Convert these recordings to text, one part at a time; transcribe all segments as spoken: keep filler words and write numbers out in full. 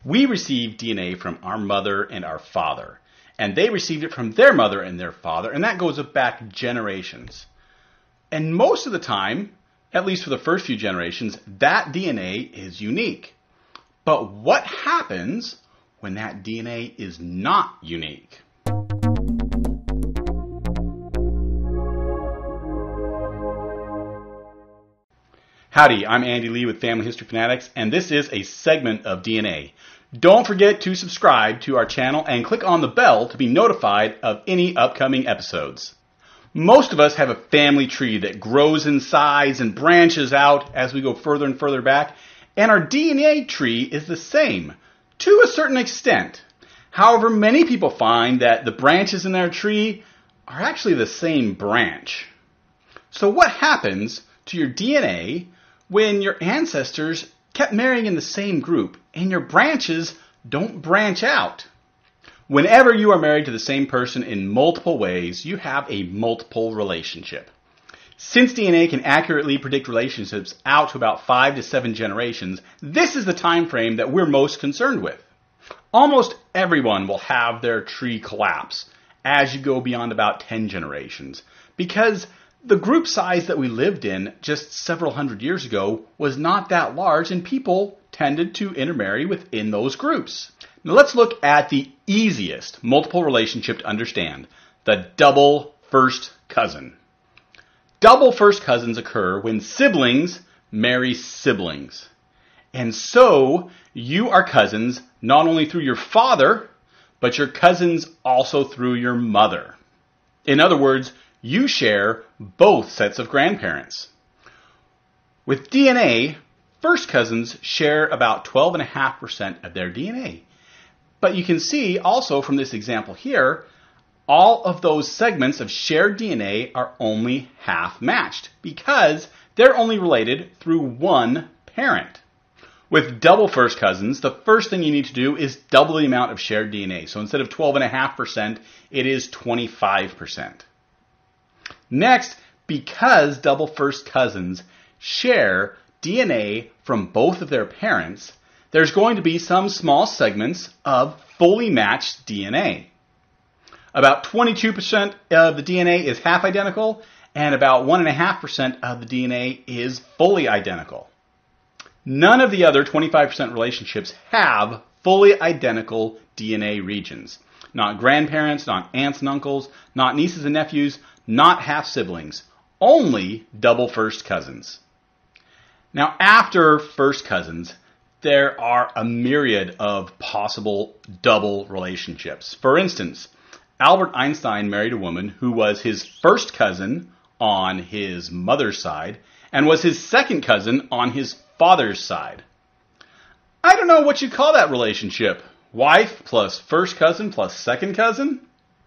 We receive D N A from our mother and our father, and they received it from their mother and their father, and that goes back generations. And most of the time, at least for the first few generations, that D N A is unique. But what happens when that D N A is not unique? Howdy, I'm Andy Lee with Family History Fanatics, and this is a segment of D N A. Don't forget to subscribe to our channel and click on the bell to be notified of any upcoming episodes. Most of us have a family tree that grows in size and branches out as we go further and further back, and our D N A tree is the same, to a certain extent. However, many people find that the branches in their tree are actually the same branch. So what happens to your D N A when your ancestors kept marrying in the same group and your branches don't branch out? Whenever you are married to the same person in multiple ways, you have a multiple relationship. Since D N A can accurately predict relationships out to about five to seven generations, this is the time frame that we're most concerned with. Almost everyone will have their tree collapse as you go beyond about ten generations, because the group size that we lived in just several hundred years ago was not that large, and people tended to intermarry within those groups. Now let's look at the easiest multiple relationship to understand, the double first cousin. Double first cousins occur when siblings marry siblings. And so you are cousins not only through your father, but you're cousins also through your mother. In other words, you share both sets of grandparents. With D N A, first cousins share about twelve point five percent of their D N A. But you can see also from this example here, all of those segments of shared D N A are only half matched because they're only related through one parent. With double first cousins, the first thing you need to do is double the amount of shared D N A. So instead of twelve point five percent, it is twenty-five percent. Next, because double first cousins share D N A from both of their parents, there's going to be some small segments of fully matched D N A. About twenty-two percent of the D N A is half identical, and about one point five percent of the D N A is fully identical. None of the other twenty-five percent relationships have fully identical D N A regions. Not grandparents, not aunts and uncles, not nieces and nephews, not half-siblings, only double first cousins. Now, after first cousins, there are a myriad of possible double relationships. For instance, Albert Einstein married a woman who was his first cousin on his mother's side and was his second cousin on his father's side. I don't know what you call that relationship. Wife plus first cousin plus second cousin?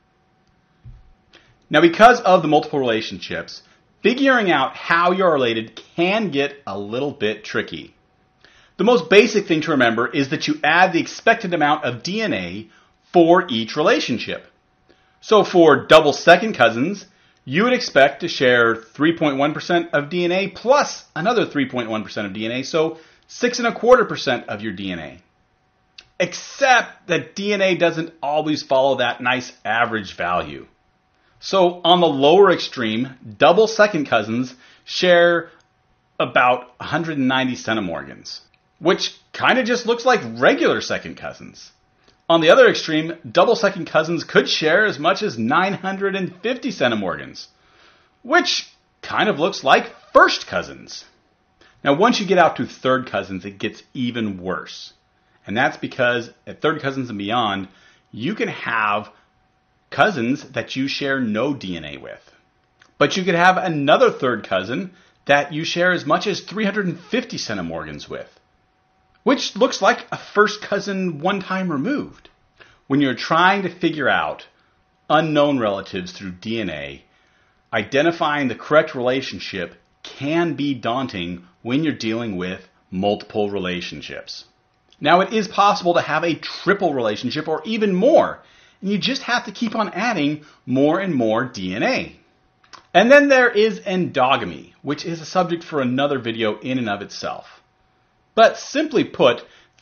Now, because of the multiple relationships, figuring out how you're related can get a little bit tricky. The most basic thing to remember is that you add the expected amount of D N A for each relationship. So for double second cousins, you would expect to share three point one percent of D N A plus another three point one percent of D N A, so six and a quarter percent of your D N A. Except that D N A doesn't always follow that nice average value. So on the lower extreme, double second cousins share about one hundred ninety centimorgans, which kind of just looks like regular second cousins. On the other extreme, double second cousins could share as much as nine hundred fifty centimorgans, which kind of looks like first cousins. Now, once you get out to third cousins, it gets even worse. And that's because at third cousins and beyond, you can have cousins that you share no D N A with. But you could have another third cousin that you share as much as three hundred fifty centimorgans with, which looks like a first cousin one time removed. When you're trying to figure out unknown relatives through D N A, identifying the correct relationship can be daunting when you're dealing with multiple relationships. Now, it is possible to have a triple relationship or even more, and you just have to keep on adding more and more D N A. And then there is endogamy, which is a subject for another video in and of itself. But simply put,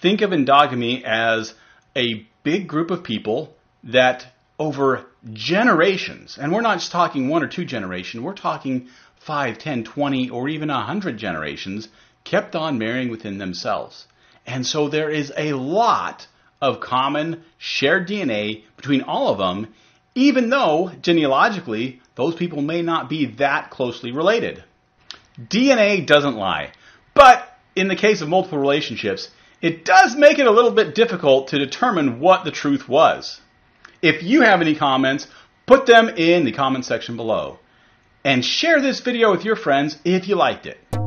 think of endogamy as a big group of people that over generations, and we're not just talking one or two generations, we're talking five, ten, twenty, or even a hundred generations, kept on marrying within themselves. And so there is a lot of common shared D N A between all of them, even though genealogically those people may not be that closely related. D N A doesn't lie, but in the case of multiple relationships, it does make it a little bit difficult to determine what the truth was. If you have any comments, put them in the comment section below. And share this video with your friends if you liked it.